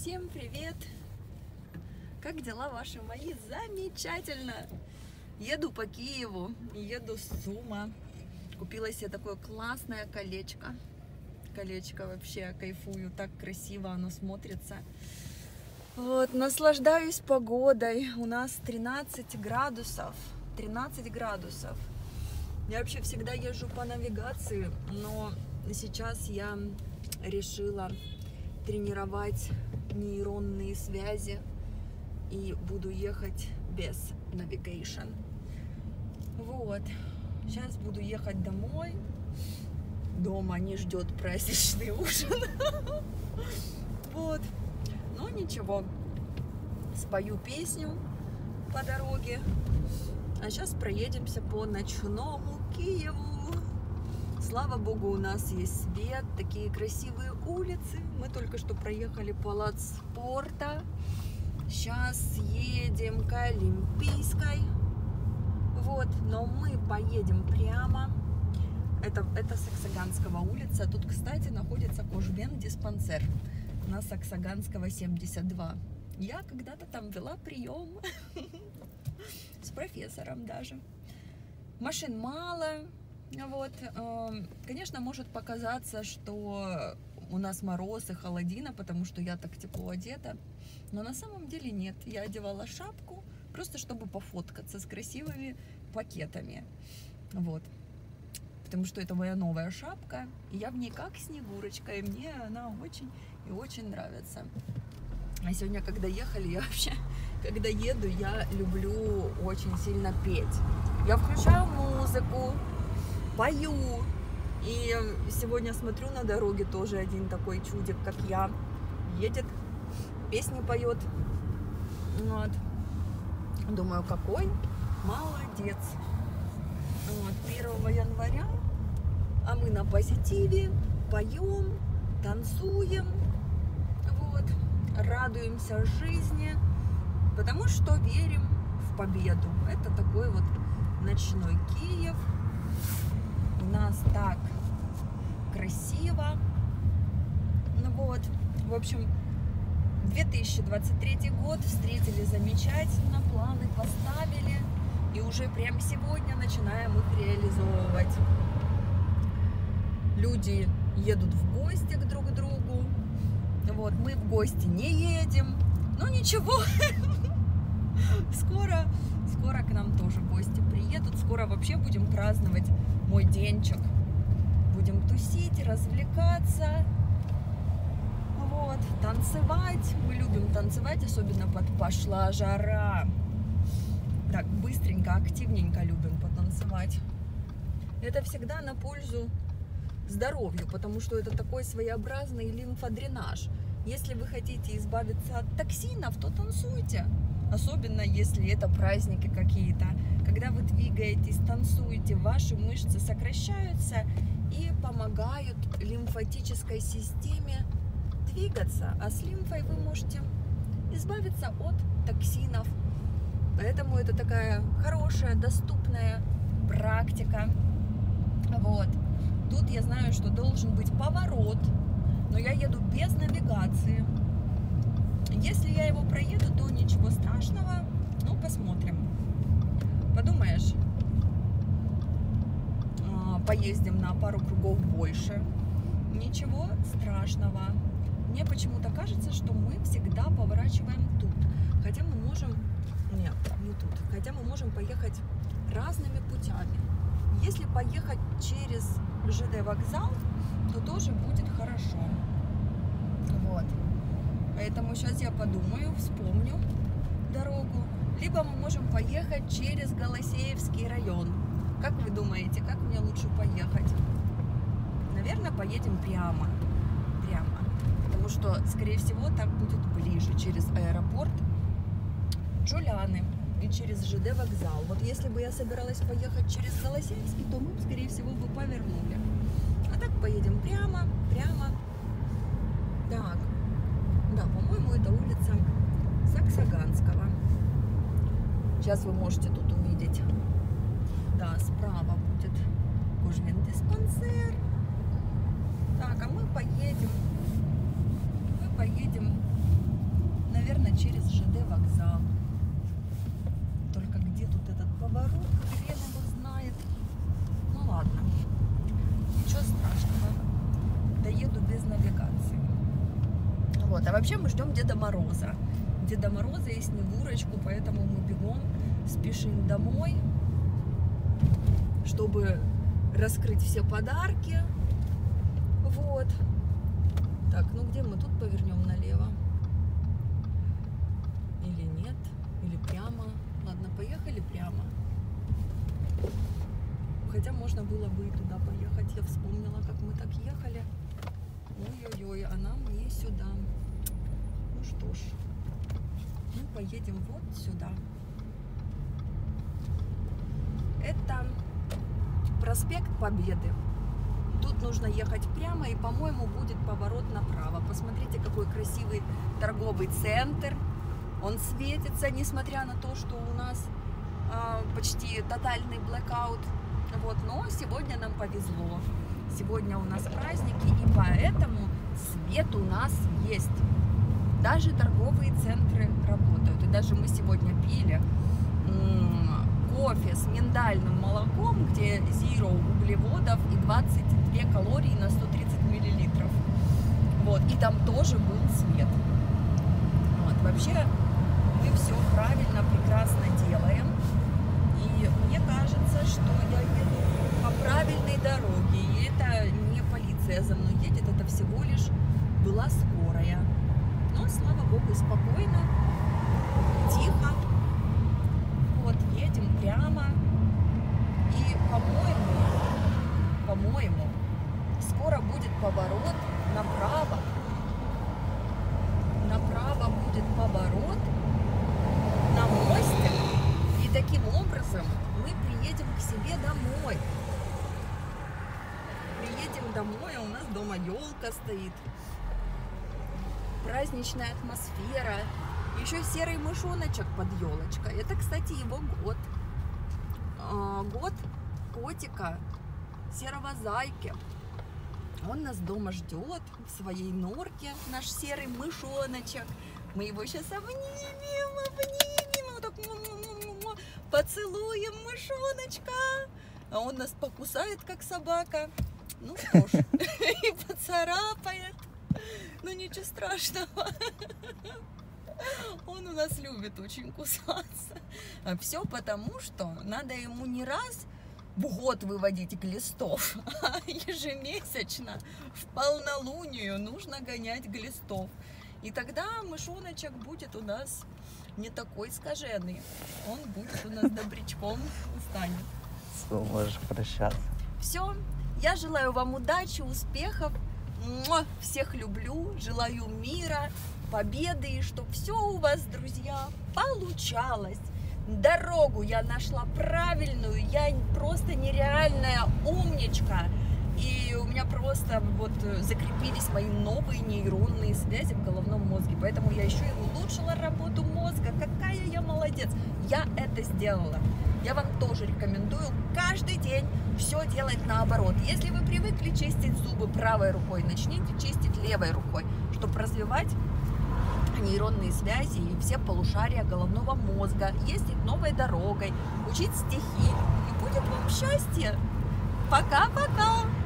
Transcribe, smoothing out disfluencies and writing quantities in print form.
Всем привет! Как дела ваши мои? Замечательно! Еду по Киеву, еду с ЦУМа. Купила себе такое классное колечко. Колечко вообще кайфую, так красиво оно смотрится. Вот, наслаждаюсь погодой. У нас 13 градусов. 13 градусов. Я вообще всегда езжу по навигации, но сейчас я решила тренировать нейронные связи и буду ехать без navigation. Вот. Сейчас буду ехать домой. Дома не ждет праздничный ужин. Вот. Но ничего. Спою песню по дороге. А сейчас проедемся по ночному Киеву. Слава богу, у нас есть свет, такие красивые улицы. Мы только что проехали Палац спорта. Сейчас едем к Олимпийской. Вот, но мы поедем прямо. Это Саксаганского улица. Тут, кстати, находится Кожвен-диспансер на Саксаганского 72. Я когда-то там вела прием с профессором даже. Машин мало. Вот, конечно, может показаться, что у нас мороз и холодина, потому что я так тепло одета, но на самом деле нет. Я одевала шапку, просто чтобы пофоткаться с красивыми пакетами, вот, потому что это моя новая шапка, и я в ней как Снегурочка, и мне она очень и очень нравится. А сегодня, когда ехали, я вообще, когда еду, я люблю очень сильно петь. Я включаю музыку, пою. И сегодня смотрю на дороге, тоже один такой чудик, как я, едет, песни поет. Вот. Думаю, какой молодец. Вот. 1 января, а мы на позитиве, поем, танцуем, вот, радуемся жизни, потому что верим в победу. Это такой вот ночной Киев. У нас так красиво. Ну вот, в общем, 2023 год встретили замечательно, планы поставили, и уже прямо сегодня начинаем их реализовывать. Люди едут в гости к друг другу. Вот, мы в гости не едем, но ничего. Скоро к нам тоже гости приедут. Скоро вообще будем праздновать мой денчик. Будем тусить, развлекаться. Вот, танцевать. Мы любим танцевать, особенно под «Пошла жара». Так, быстренько, активненько любим потанцевать. Это всегда на пользу здоровью, потому что это такой своеобразный лимфодренаж. Если вы хотите избавиться от токсинов, то танцуйте. Особенно если это праздники какие-то. Когда вы двигаетесь, танцуете, ваши мышцы сокращаются и помогают лимфатической системе двигаться. А с лимфой вы можете избавиться от токсинов. Поэтому это такая хорошая, доступная практика. Вот. Тут я знаю, что должен быть поворот, но я еду без навигации. Если я его проеду, то ничего страшного. Ну, посмотрим. Подумаешь, поездим на пару кругов больше. Ничего страшного. Мне почему-то кажется, что мы всегда поворачиваем тут. Хотя мы можем... Нет, не тут. Хотя мы можем поехать разными путями. Если поехать через ЖД вокзал, то тоже будет хорошо. Вот. Поэтому сейчас я подумаю, вспомню дорогу. Либо мы можем поехать через Голосеевский район. Как вы думаете, как мне лучше поехать? Наверное, поедем прямо. Прямо. Потому что, скорее всего, так будет ближе. Через аэропорт Джуляны и через ЖД вокзал. Вот если бы я собиралась поехать через Голосеевский, то мы, скорее всего, бы повернули. А так поедем прямо, прямо. Так. Да, по-моему, это улица Саксаганского. Сейчас вы можете тут увидеть. Да, справа будет Кожвен-диспансер. Так, а мы поедем наверное, через ЖД вокзал. Только где тут этот поворот, хрен его знает. Ну ладно, ничего страшного. Доеду без навигации. Вот, а вообще мы ждем Деда Мороза. Деда Мороза и Снегурочку, поэтому мы бегом спешим домой, чтобы раскрыть все подарки. Вот. Так, ну где мы тут повернем налево? Или нет? Или прямо? Ладно, поехали прямо. Хотя можно было бы и туда поехать. Я вспомнила, как мы так ехали. Ой-ой-ой, а нам не сюда. Ну что ж, мы поедем вот сюда. Это проспект Победы. Тут нужно ехать прямо, и, по-моему, будет поворот направо. Посмотрите, какой красивый торговый центр. Он светится, несмотря на то, что у нас почти тотальный блэкаут. Вот, но сегодня нам повезло. Сегодня у нас праздники, и поэтому свет у нас есть. Даже торговые центры работают. И даже мы сегодня пили кофе с миндальным молоком, где zero углеводов и 22 калории на 130 миллилитров. Вот, и там тоже был свет. Вот, вообще мы все правильно, прекрасно делаем. И мне кажется, что я еду по правильной дороге. И это не полиция за мной едет, это всего лишь была скорая. Но, слава богу, спокойно, тихо. Вот, едем прямо. И, по-моему, скоро будет поворот направо. Направо будет поворот на мостик. И таким образом мы приедем к себе домой. Приедем домой, а у нас дома елка стоит. Праздничная атмосфера. Еще серый мышоночек под елочкой. Это, кстати, его год. Год котика, серого зайки. Он нас дома ждет в своей норке, наш серый мышоночек. Мы его сейчас обнимем. Вот так поцелуем мышоночка. А он нас покусает, как собака. Ну что ж, и поцарапает. Ну ничего страшного. Он у нас любит очень кусаться. Все потому, что надо ему не раз в год выводить глистов, а ежемесячно в полнолунию нужно гонять глистов. И тогда мышоночек будет у нас не такой скаженный. Он будет у нас добрячком станет. Все, можешь прощаться. Все. Я желаю вам удачи, успехов. Всех люблю. Желаю мира, победы. И чтобы все у вас, друзья, получалось. Дорогу я нашла правильную. Я просто нереальная умничка. И у меня просто вот закрепились мои новые нейронные связи в головном мозге. Поэтому я еще и улучшила работу мозга. Какая я молодец. Я это сделала. Я вам тоже рекомендую каждый день все делать наоборот. Если вы привыкли чистить зубы правой рукой, начните чистить левой рукой, чтобы развивать нейронные связи и все полушария головного мозга, ездить новой дорогой, учить стихи. И будет вам счастье. Пока-пока!